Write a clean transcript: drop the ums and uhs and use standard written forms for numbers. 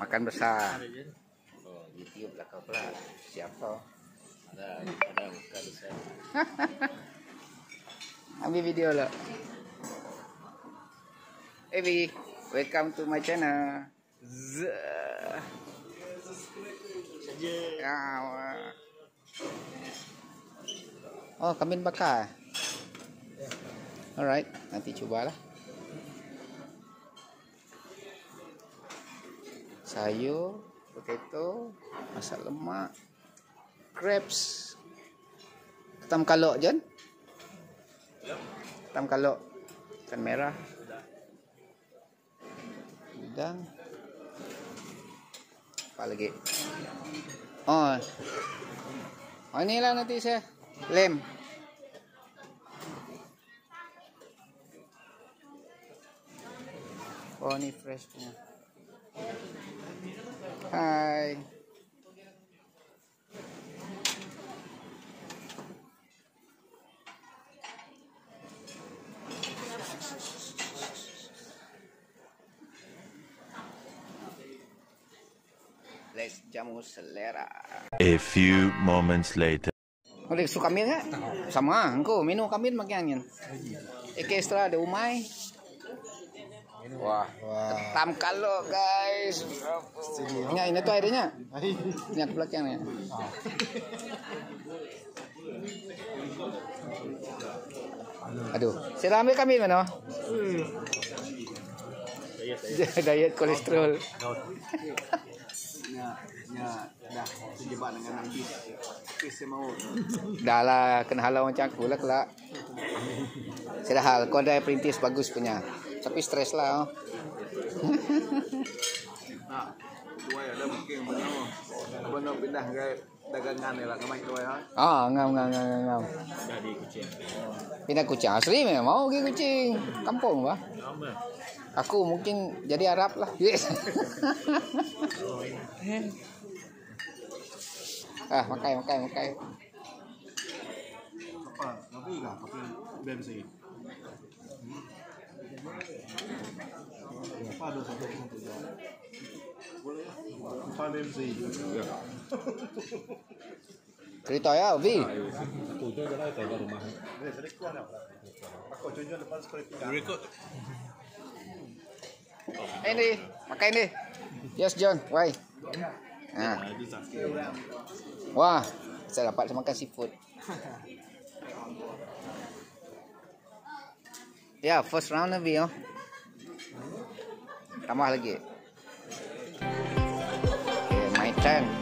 Makan besar. Oh, YouTube lah kau pula. Siapa? Ada makan besar. Ambil video lo. Evi, welcome to my channel. Saja. Oh, kambing bakar. Alright, nanti cobalah. Sayur, potato, masak lemak, crepes, ketam kalok John. Ketam kalok, ikan merah, udang, apa lagi? Oh, inilah nanti saya lem. Oh, ini fresh punya. Hai. Let's jamu selera. A few moments later. Boleh suka kambing tak? Sama, engkau minum kambing makan angin. Ekstra ada umai. Wah, ketam kalok guys. Ini tuh airnya. Ini aku belakangnya. Aduh, saya ambil kambing mana? Diet kolesterol. Dah terjebak dengan bis mau. Dah lah, kena halau macam aku lah kelak. Sudah hal, kau ada perintis bagus punya. Tapi stres lah. Nah, dua ada mungkin benar pindah ke dagangan ni lah kemai dua ya. Ngam. Jadi kucing. Pindah kucing asli memang mau pergi kucing. Kampung bah. Aku mungkin jadi Arab lah. Yes. Makai. Apa? Kopi kah? Kopi bensin. Apa ada satu boleh ya? Apa bensin? Cerita ya, Vi. Tujuh dah ke rumah. Aku tujuh lepas sekolah tiga. Record. Ini, makan ini. Yes, John. Why? Nah. Wah, saya dapat makan seafood. Ya, first round lebih ya. Tambah lagi. Okay, my turn.